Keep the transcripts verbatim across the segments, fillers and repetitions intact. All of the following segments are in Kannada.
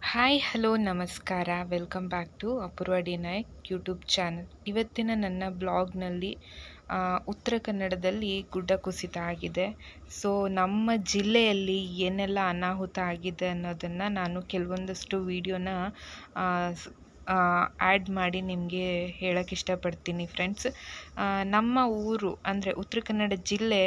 ಹಾಯ್ ಹಲೋ ನಮಸ್ಕಾರ welcome back to Apoorva D Nayak YouTube channel. ಇವತ್ತಿನ ನನ್ನ ಬ್ಲಾಗ್ನಲ್ಲಿ ಉತ್ತರ ಕನ್ನಡದಲ್ಲಿ ಗುಡ್ಡ ಕುಸಿತ ಆಗಿದೆ. ಸೊ ನಮ್ಮ ಜಿಲ್ಲೆಯಲ್ಲಿ ಏನೆಲ್ಲ ಅನಾಹುತ ಆಗಿದೆ ಅನ್ನೋದನ್ನು ನಾನು ಕೆಲವೊಂದಷ್ಟು ವಿಡಿಯೋನ ಆ್ಯಡ್ ಮಾಡಿ ನಿಮಗೆ ಹೇಳೋಕ್ಕೆ ಇಷ್ಟಪಡ್ತೀನಿ ಫ್ರೆಂಡ್ಸ್. ನಮ್ಮ ಊರು ಅಂದರೆ ಉತ್ತರ ಕನ್ನಡ ಜಿಲ್ಲೆ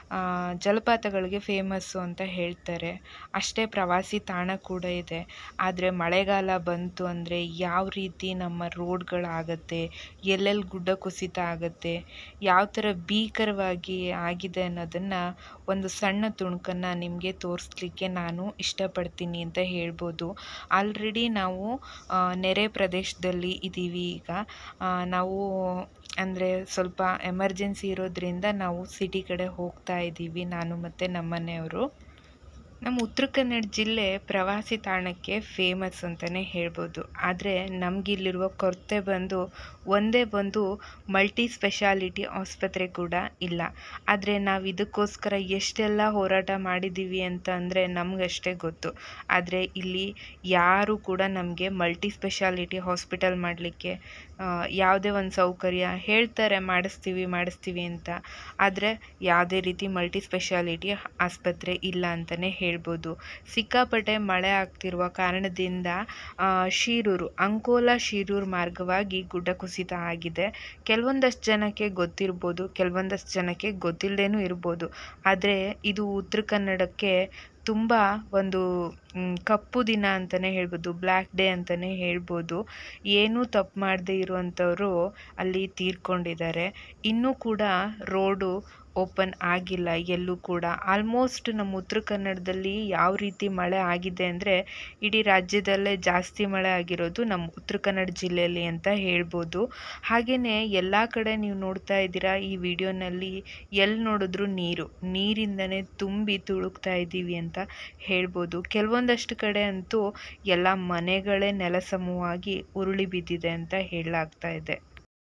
ಜಲಪಾತಗಳಿಗೆ ಫೇಮಸ್ಸು ಅಂತ ಹೇಳ್ತಾರೆ. ಅಷ್ಟೇ ಪ್ರವಾಸಿ ತಾಣ ಕೂಡ ಇದೆ. ಆದರೆ ಮಳೆಗಾಲ ಬಂತು ಅಂದರೆ ಯಾವ ರೀತಿ ನಮ್ಮ ರೋಡ್ಗಳಾಗತ್ತೆ, ಎಲ್ಲೆಲ್ಲಿ ಗುಡ್ಡ ಕುಸಿತ ಆಗುತ್ತೆ, ಯಾವ ಥರ ಭೀಕರವಾಗಿ ಆಗಿದೆ ಅನ್ನೋದನ್ನು ಒಂದು ಸಣ್ಣ ತುಣುಕನ್ನು ನಿಮಗೆ ತೋರಿಸ್ಲಿಕ್ಕೆ ನಾನು ಇಷ್ಟಪಡ್ತೀನಿ ಅಂತ ಹೇಳ್ಬೋದು. ಆಲ್ರೆಡಿ ನಾವು ನೆರೆ ಪ್ರದೇಶದಲ್ಲಿ ಇದ್ದೀವಿ. ಈಗ ನಾವು ಅಂದರೆ ಸ್ವಲ್ಪ ಎಮರ್ಜೆನ್ಸಿ ಇರೋದ್ರಿಂದ ನಾವು ಸಿಟಿ ಕಡೆ ಹೋಗ್ತಾ ಇದ್ದೀವಿ, ನಾನು ಮತ್ತು ನಮ್ಮ ಮನೆಯವರು. ನಮ್ಮ ಉತ್ತರ ಕನ್ನಡ ಜಿಲ್ಲೆ ಪ್ರವಾಸಿ ತಾಣಕ್ಕೆ ಫೇಮಸ್ ಅಂತಲೇ ಹೇಳ್ಬೋದು. ಆದರೆ ನಮಗಿಲ್ಲಿರುವ ಕೊರತೆ ಬಂದು ಒಂದೇ ಒಂದು ಮಲ್ಟಿ ಸ್ಪೆಷಾಲಿಟಿ ಆಸ್ಪತ್ರೆ ಕೂಡ ಇಲ್ಲ. ಆದರೆ ನಾವು ಇದಕ್ಕೋಸ್ಕರ ಎಷ್ಟೆಲ್ಲ ಹೋರಾಟ ಮಾಡಿದ್ದೀವಿ ಅಂತ ಅಂದರೆ ನಮಗಷ್ಟೇ ಗೊತ್ತು. ಆದರೆ ಇಲ್ಲಿ ಯಾರೂ ಕೂಡ ನಮಗೆ ಮಲ್ಟಿ ಸ್ಪೆಷಾಲಿಟಿ ಹಾಸ್ಪಿಟಲ್ ಮಾಡಲಿಕ್ಕೆ ಯಾವುದೇ ಒಂದು ಸೌಕರ್ಯ ಹೇಳ್ತಾರೆ ಮಾಡಿಸ್ತೀವಿ ಮಾಡಿಸ್ತೀವಿ ಅಂತ, ಆದರೆ ಯಾವುದೇ ರೀತಿ ಮಲ್ಟಿ ಸ್ಪೆಷಾಲಿಟಿ ಆಸ್ಪತ್ರೆ ಇಲ್ಲ ಅಂತಲೇ ಹೇಳ್ಬೋದು. ಸಿಕ್ಕಾಪಟ್ಟೆ ಮಳೆ ಆಗ್ತಿರುವ ಕಾರಣದಿಂದ ಶಿರೂರು ಅಂಕೋಲಾ ಶಿರೂರು ಮಾರ್ಗವಾಗಿ ಗುಡ್ಡ ಕುಸಿತ ಆಗಿದೆ. ಕೆಲವೊಂದಷ್ಟು ಜನಕ್ಕೆ ಗೊತ್ತಿರ್ಬೋದು, ಕೆಲವೊಂದಷ್ಟು ಜನಕ್ಕೆ ಗೊತ್ತಿಲ್ಲದೇನೂ ಇರ್ಬೋದು. ಆದರೆ ಇದು ಉತ್ತರ ಕನ್ನಡಕ್ಕೆ ತುಂಬ ಒಂದು ಕಪ್ಪು ದಿನ ಅಂತಲೇ ಹೇಳ್ಬೋದು, ಬ್ಲ್ಯಾಕ್ ಡೇ ಅಂತಲೇ ಹೇಳ್ಬೋದು. ಏನೂ ತಪ್ಪು ಮಾಡದೇ ಇರುವಂಥವರು ಅಲ್ಲಿ ತೀರ್ಕೊಂಡಿದ್ದಾರೆ. ಇನ್ನೂ ಕೂಡ ರೋಡು ಓಪನ್ ಆಗಿಲ್ಲ ಎಲ್ಲೂ ಕೂಡ. ಆಲ್ಮೋಸ್ಟ್ ನಮ್ಮ ಉತ್ತರ ಕನ್ನಡದಲ್ಲಿ ಯಾವ ರೀತಿ ಮಳೆ ಆಗಿದೆ ಅಂದರೆ ಇಡೀ ರಾಜ್ಯದಲ್ಲೇ ಜಾಸ್ತಿ ಮಳೆ ಆಗಿರೋದು ನಮ್ಮ ಉತ್ತರ ಕನ್ನಡ ಜಿಲ್ಲೆಯಲ್ಲಿ ಅಂತ ಹೇಳ್ಬೋದು. ಹಾಗೆಯೇ ಎಲ್ಲ ಕಡೆ ನೀವು ನೋಡ್ತಾ ಇದ್ದೀರಾ ಈ ವಿಡಿಯೋನಲ್ಲಿ, ಎಲ್ಲಿ ನೋಡಿದ್ರೂ ನೀರು ನೀರಿಂದನೇ ತುಂಬಿ ತುಳುಕ್ತಾ ಇದ್ದೀವಿ ಅಂತ ಹೇಳ್ಬೋದು. ಕೆಲವೊಂದಷ್ಟು ಕಡೆ ಅಂತೂ ಎಲ್ಲ ಮನೆಗಳೇ ನೆಲಸಮವಾಗಿ ಉರುಳಿ ಬಿದ್ದಿದೆ ಅಂತ ಹೇಳಲಾಗ್ತಾ ಇದೆ.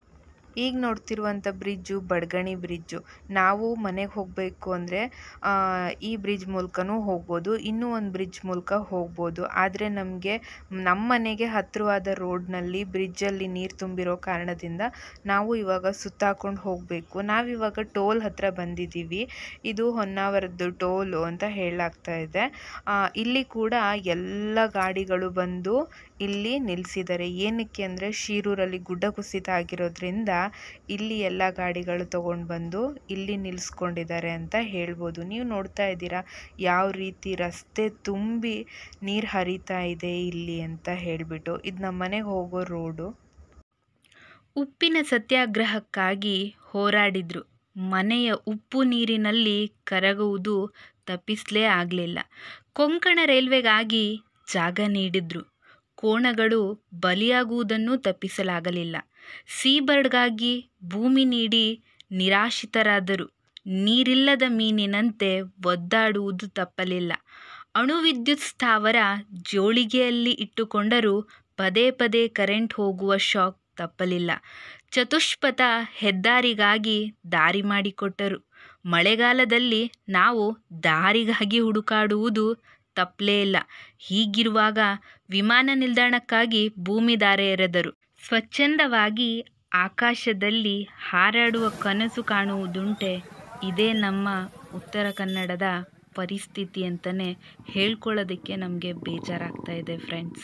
ಈಗ ನೋಡ್ತಿರುವಂಥ ಬ್ರಿಡ್ಜು ಬಡಗಣಿ ಬ್ರಿಡ್ಜು. ನಾವು ಮನೆಗೆ ಹೋಗಬೇಕು ಅಂದರೆ ಈ ಬ್ರಿಡ್ಜ್ ಮೂಲಕನೂ ಹೋಗ್ಬೋದು, ಇನ್ನೂ ಒಂದು ಬ್ರಿಡ್ಜ್ ಮೂಲಕ ಹೋಗ್ಬೋದು. ಆದರೆ ನಮಗೆ ನಮ್ಮ ಮನೆಗೆ ಹತ್ತಿರವಾದ ರೋಡ್ನಲ್ಲಿ ಬ್ರಿಡ್ಜಲ್ಲಿ ನೀರು ತುಂಬಿರೋ ಕಾರಣದಿಂದ ನಾವು ಇವಾಗ ಸುತ್ತಾಕೊಂಡು ಹೋಗಬೇಕು. ನಾವಿವಾಗ ಟೋಲ್ ಹತ್ತಿರ ಬಂದಿದ್ದೀವಿ. ಇದು ಹೊನ್ನಾವರದ್ದು ಟೋಲು ಅಂತ ಹೇಳಲಾಗ್ತಾ ಇದೆ. ಇಲ್ಲಿ ಕೂಡ ಎಲ್ಲ ಗಾಡಿಗಳು ಬಂದು ಇಲ್ಲಿ ನಿಲ್ಲಿಸಿದ್ದಾರೆ. ಏನಕ್ಕೆ ಅಂದರೆ ಶಿರೂರಲ್ಲಿ ಗುಡ್ಡ ಕುಸಿತ ಆಗಿರೋದ್ರಿಂದ ಇಲ್ಲಿ ಎಲ್ಲ ಗಾಡಿಗಳು ತೊಗೊಂಡು ಬಂದು ಇಲ್ಲಿ ನಿಲ್ಲಿಸ್ಕೊಂಡಿದ್ದಾರೆ ಅಂತ ಹೇಳ್ಬೋದು. ನೀವು ನೋಡ್ತಾ ಇದ್ದೀರಾ ಯಾವ ರೀತಿ ರಸ್ತೆ ತುಂಬಿ ನೀರು ಹರಿತಾ ಇದೆ ಇಲ್ಲಿ ಅಂತ ಹೇಳಿಬಿಟ್ಟು. ಇದು ನಮ್ಮ ಮನೆಗೆ ಹೋಗೋ ರೋಡು. ಉಪ್ಪಿನ ಸತ್ಯಾಗ್ರಹಕ್ಕಾಗಿ ಹೋರಾಡಿದ್ರು. ಮನೆಯ ಉಪ್ಪು ನೀರಿನಲ್ಲಿ ಕರಗುವುದು ತಪ್ಪಿಸಲೇ ಆಗಲಿಲ್ಲ. ಕೊಂಕಣ ರೈಲ್ವೆಗಾಗಿ ಜಾಗ ನೀಡಿದ್ರು. ಕೋಣಗಳು ಬಲಿಯಾಗುವುದನ್ನು ತಪ್ಪಿಸಲಾಗಲಿಲ್ಲ. ಸೀಬರ್ಡ್ಗಾಗಿ ಭೂಮಿ ನೀಡಿ ನಿರಾಶ್ರಿತರಾದರು. ನೀರಿಲ್ಲದ ಮೀನಿನಂತೆ ಒದ್ದಾಡುವುದು ತಪ್ಪಲಿಲ್ಲ. ಅಣುವಿದ್ಯುತ್ ಸ್ಥಾವರ ಜೋಳಿಗೆಯಲ್ಲಿ ಇಟ್ಟುಕೊಂಡರೂ ಪದೇ ಪದೇ ಕರೆಂಟ್ ಹೋಗುವ ಶಾಕ್ ತಪ್ಪಲಿಲ್ಲ. ಚತುಷ್ಪಥ ಹೆದ್ದಾರಿಗಾಗಿ ದಾರಿ ಮಾಡಿಕೊಟ್ಟರು. ಮಳೆಗಾಲದಲ್ಲಿ ನಾವು ದಾರಿಗಾಗಿ ಹುಡುಕಾಡುವುದು ತಪ್ಪಲೇ ಇಲ್ಲ. ಹೀಗಿರುವಾಗ ವಿಮಾನ ನಿಲ್ದಾಣಕ್ಕಾಗಿ ಭೂಮಿ ದಾರೆ ಎರೆದರು. ಸ್ವಚ್ಛಂದವಾಗಿ ಆಕಾಶದಲ್ಲಿ ಹಾರಾಡುವ ಕನಸು ಕಾಣುವುದುಂಟೆ. ಇದೇ ನಮ್ಮ ಉತ್ತರ ಕನ್ನಡದ ಪರಿಸ್ಥಿತಿ ಅಂತಲೇ ಹೇಳ್ಕೊಳ್ಳೋದಕ್ಕೆ ನಮಗೆ ಬೇಜಾರಾಗ್ತಾ ಇದೆ ಫ್ರೆಂಡ್ಸ್.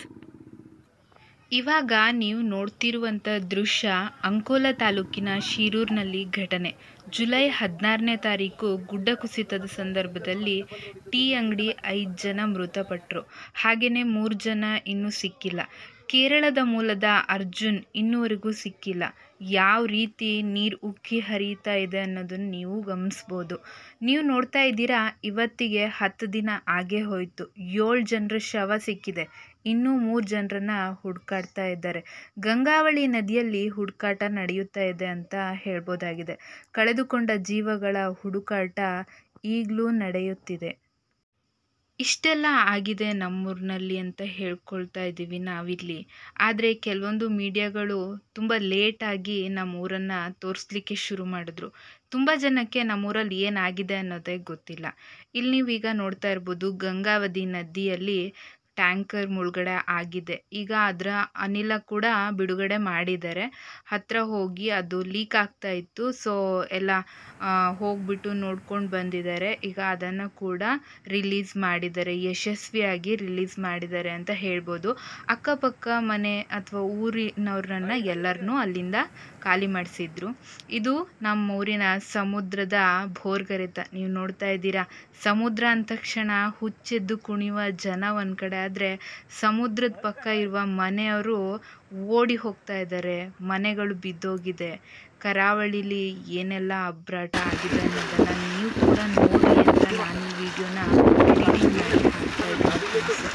ಇವಾಗ ನೀವು ನೋಡ್ತಿರುವಂಥ ದೃಶ್ಯ ಅಂಕೋಲಾ ತಾಲೂಕಿನ ಶಿರೂರಿನಲ್ಲಿ ಘಟನೆ. ಜುಲೈ ಹದಿನಾರನೇ ತಾರೀಕು ಗುಡ್ಡ ಕುಸಿತದ ಸಂದರ್ಭದಲ್ಲಿ ಟೀ ಅಂಗಡಿ ಐದು ಜನ ಮೃತಪಟ್ಟರು. ಹಾಗೆಯೇ ಮೂರು ಜನ ಇನ್ನೂ ಸಿಕ್ಕಿಲ್ಲ. ಕೇರಳದ ಮೂಲದ ಅರ್ಜುನ್ ಇನ್ನೂವರೆಗೂ ಸಿಕ್ಕಿಲ್ಲ. ಯಾವ ರೀತಿ ನೀರು ಉಕ್ಕಿ ಹರಿಯುತ್ತಾ ಇದೆ ಅನ್ನೋದನ್ನು ನೀವು ಗಮನಿಸ್ಬೋದು. ನೀವು ನೋಡ್ತಾ ಇದ್ದೀರಾ, ಇವತ್ತಿಗೆ ಹತ್ತು ದಿನ ಆಗೇ ಹೋಯಿತು. ಏಳು ಜನರ ಶವ ಸಿಕ್ಕಿದೆ. ಇನ್ನೂ ಮೂರು ಜನರನ್ನ ಹುಡುಕಾಡ್ತಾ ಇದ್ದಾರೆ. ಗಂಗಾವಳಿ ನದಿಯಲ್ಲಿ ಹುಡುಕಾಟ ನಡೆಯುತ್ತಾ ಇದೆ ಅಂತ ಹೇಳ್ಬೋದಾಗಿದೆ. ಕಳೆದುಕೊಂಡ ಜೀವಗಳ ಹುಡುಕಾಟ ಈಗಲೂ ನಡೆಯುತ್ತಿದೆ. ಇಷ್ಟೆಲ್ಲ ಆಗಿದೆ ನಮ್ಮೂರಿನಲ್ಲಿ ಅಂತ ಹೇಳ್ಕೊಳ್ತಾ ಇದ್ದೀವಿ ನಾವಿಲ್ಲಿ. ಆದರೆ ಕೆಲವೊಂದು ಮೀಡಿಯಾಗಳು ತುಂಬ ಲೇಟಾಗಿ ನಮ್ಮೂರನ್ನು ತೋರಿಸ್ಲಿಕ್ಕೆ ಶುರು ಮಾಡಿದ್ರು. ತುಂಬ ಜನಕ್ಕೆ ನಮ್ಮೂರಲ್ಲಿ ಏನಾಗಿದೆ ಅನ್ನೋದೇ ಗೊತ್ತಿಲ್ಲ. ಇಲ್ಲಿ ನೀವೀಗ ನೋಡ್ತಾ ಇರ್ಬೋದು, ಗಂಗಾವತಿ ನದಿಯಲ್ಲಿ ಟ್ಯಾಂಕರ್ ಮುಳುಗಡೆ ಆಗಿದೆ. ಈಗ ಅದರ ಅನಿಲ ಕೂಡ ಬಿಡುಗಡೆ ಮಾಡಿದ್ದಾರೆ. ಹತ್ತಿರ ಹೋಗಿ ಅದು ಲೀಕ್ ಆಗ್ತಾ ಇತ್ತು. ಸೊ ಎಲ್ಲ ಹೋಗ್ಬಿಟ್ಟು ನೋಡ್ಕೊಂಡು ಬಂದಿದ್ದಾರೆ. ಈಗ ಅದನ್ನು ಕೂಡ ರಿಲೀಸ್ ಮಾಡಿದ್ದಾರೆ, ಯಶಸ್ವಿಯಾಗಿ ರಿಲೀಸ್ ಮಾಡಿದ್ದಾರೆ ಅಂತ ಹೇಳ್ಬೋದು. ಅಕ್ಕಪಕ್ಕ ಮನೆ ಅಥವಾ ಊರಿನವ್ರನ್ನ ಎಲ್ಲರನ್ನೂ ಅಲ್ಲಿಂದ ಖಾಲಿ ಮಾಡಿಸಿದ್ರು. ಇದು ನಮ್ಮ ಊರಿನ ಸಮುದ್ರದ ಭೋರ್ಗರೆತ. ನೀವು ನೋಡ್ತಾ ಇದ್ದೀರಾ, ಸಮುದ್ರ ಅಂದ ತಕ್ಷಣ ಹುಚ್ಚೆದ್ದು ಕುಣಿಯುವ ಜನ ಒಂದು ಕಡೆ ಆದರೆ, ಸಮುದ್ರದ ಪಕ್ಕ ಇರುವ ಮನೆಯವರು ಓಡಿ ಹೋಗ್ತಾ ಇದ್ದಾರೆ. ಮನೆಗಳು ಬಿದ್ದೋಗಿದೆ. ಕರಾವಳಿಲಿ ಏನೆಲ್ಲ ಅಬ್ರಾಟ ಆಗಿದೆ ಅನ್ನೋದನ್ನು ನೀವು ಕೂಡ ನೋಡಿ ಅಂತ ನಾನು ಈ ವಿಡಿಯೋನ ಎಡಿಟಿಂಗ್ ಮಾಡಿ ಹಾಕ್ತಾ ಇದ್ದೀನಿ.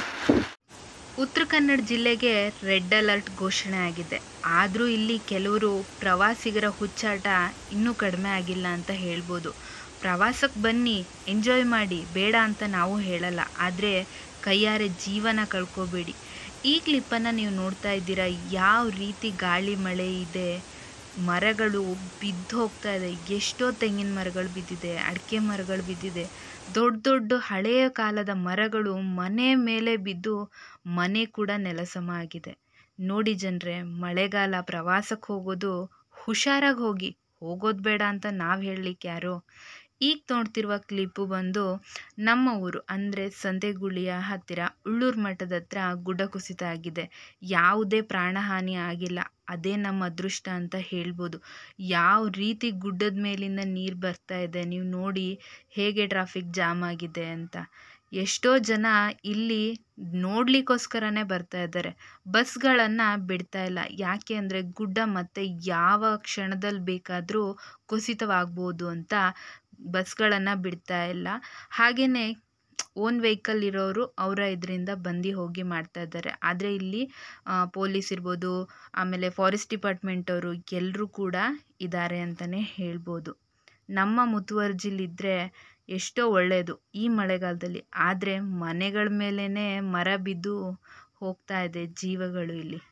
ಉತ್ತರ ಕನ್ನಡ ಜಿಲ್ಲೆಗೆ ರೆಡ್ ಅಲರ್ಟ್ ಘೋಷಣೆ ಆಗಿದೆ. ಆದರೂ ಇಲ್ಲಿ ಕೆಲವರು ಪ್ರವಾಸಿಗರ ಹುಚ್ಚಾಟ ಇನ್ನೂ ಕಡಿಮೆ ಆಗಿಲ್ಲ ಅಂತ ಹೇಳ್ಬೋದು. ಪ್ರವಾಸಕ್ಕೆ ಬನ್ನಿ, ಎಂಜಾಯ್ ಮಾಡಿ, ಬೇಡ ಅಂತ ನಾವು ಹೇಳಲ್ಲ. ಆದರೆ ಕೈಯಾರೆ ಜೀವನ ಕಳ್ಕೊಬೇಡಿ. ಈ ಕ್ಲಿಪ್ಪನ್ನು ನೀವು ನೋಡ್ತಾ ಇದ್ದೀರಾ, ಯಾವ ರೀತಿ ಗಾಳಿ ಮಳೆ ಇದೆ. ಮರಗಳು ಬಿದ್ದು ಹೋಗ್ತಾ ಇದೆ. ಎಷ್ಟೋ ತೆಂಗಿನ ಮರಗಳು ಬಿದ್ದಿದೆ, ಅಡಿಕೆ ಮರಗಳು ಬಿದ್ದಿದೆ. ದೊಡ್ಡ ದೊಡ್ಡ ಹಳೆಯ ಕಾಲದ ಮರಗಳು ಮನೆ ಮೇಲೆ ಬಿದ್ದು ಮನೆ ಕೂಡ ನೆಲಸಮ ಆಗಿದೆ. ನೋಡಿ ಜನರೇ, ಮಳೆಗಾಲ ಪ್ರವಾಸಕ್ಕೆ ಹೋಗೋದು ಹುಷಾರಾಗಿ ಹೋಗಿ, ಹೋಗೋದು ಬೇಡ ಅಂತ ನಾವು ಹೇಳಲಿಕ್ಕೆ ಯಾರೋ. ಈಗ ನೋಡ್ತಿರುವ ಕ್ಲಿಪ್ಪು ಬಂದು ನಮ್ಮ ಊರು ಅಂದರೆ ಸಂತೆಗುಳಿಯ ಹತ್ತಿರ ಉಳ್ಳೂರು ಮಠದ ಹತ್ರ ಗುಡ್ಡ ಕುಸಿತ ಆಗಿದೆ. ಯಾವುದೇ ಪ್ರಾಣಹಾನಿ ಆಗಿಲ್ಲ. ಅದೇ ನಮ್ಮ ಅದೃಷ್ಟ ಅಂತ ಹೇಳ್ಬೋದು. ಯಾವ ರೀತಿ ಗುಡ್ಡದ ಮೇಲಿಂದ ನೀರು ಬರ್ತಾ ಇದೆ ನೀವು ನೋಡಿ, ಹೇಗೆ ಟ್ರಾಫಿಕ್ ಜಾಮ್ ಆಗಿದೆ ಅಂತ. ಎಷ್ಟೋ ಜನ ಇಲ್ಲಿ ನೋಡಲಿಕ್ಕೋಸ್ಕರನೇ ಬರ್ತಾ ಇದ್ದಾರೆ. ಬಸ್ಗಳನ್ನು ಬಿಡ್ತಾ ಇಲ್ಲ. ಯಾಕೆ ಅಂದರೆ ಗುಡ್ಡ ಮತ್ತೆ ಯಾವ ಕ್ಷಣದಲ್ಲಿ ಬೇಕಾದರೂ ಕುಸಿತವಾಗ್ಬೋದು ಅಂತ ಬಸ್ಗಳನ್ನು ಬಿಡ್ತಾ ಇಲ್ಲ. ಹಾಗೆಯೇ ಓನ್ ವೆಹಿಕಲ್ ಇರೋರು ಅವರ ಇದರಿಂದ ಬಂದು ಹೋಗಿ ಮಾಡ್ತಾ ಇದ್ದಾರೆ. ಆದರೆ ಇಲ್ಲಿ ಪೊಲೀಸ್ ಇರ್ಬೋದು, ಆಮೇಲೆ ಫಾರೆಸ್ಟ್ ಡಿಪಾರ್ಟ್ಮೆಂಟ್ ಅವರು ಎಲ್ಲರೂ ಕೂಡ ಇದ್ದಾರೆ ಅಂತಲೇ ಹೇಳ್ಬೋದು. ನಮ್ಮ ಮುತುವರ್ಜಿಲಿದ್ದರೆ ಎಷ್ಟೋ ಒಳ್ಳೆಯದು ಈ ಮಳೆಗಾಲದಲ್ಲಿ. ಆದರೆ ಮನೆಗಳ ಮೇಲೇ ಮರ ಬಿದ್ದು ಹೋಗ್ತಾ ಇದೆ ಜೀವಗಳು. ಇಲ್ಲಿ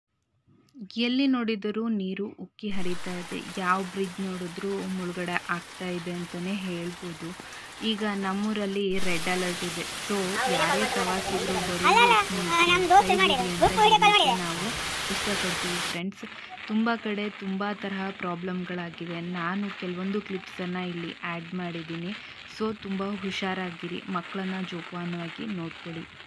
ಎಲ್ಲಿ ನೋಡಿದರೂ ನೀರು ಉಕ್ಕಿ ಹರಿತಾ ಇದೆ. ಯಾವ ಬ್ರಿಡ್ಜ್ ನೋಡಿದ್ರೂ ಮುಳುಗಡೆ ಆಗ್ತಾ ಇದೆ ಅಂತಲೇ ಹೇಳ್ಬೋದು. ಈಗ ನಮ್ಮೂರಲ್ಲಿ ರೆಡ್ ಅಲರ್ಟ್ ಇದೆ. ಸೊ ಯಾರೇ ಪ್ರವಾಸಿಗರು ಬರೋದು ನಾವು ಇಷ್ಟಪಡ್ತೀವಿ ಫ್ರೆಂಡ್ಸ್. ತುಂಬ ಕಡೆ ತುಂಬ ತರಹ ಪ್ರಾಬ್ಲಮ್ಗಳಾಗಿವೆ. ನಾನು ಕೆಲವೊಂದು ಕ್ಲಿಪ್ಸನ್ನು ಇಲ್ಲಿ ಆ್ಯಡ್ ಮಾಡಿದ್ದೀನಿ. ಸೊ ತುಂಬ ಹುಷಾರಾಗಿರಿ, ಮಕ್ಕಳನ್ನು ಜೋಪಾನವಾಗಿ ನೋಡ್ಕೊಳ್ಳಿ.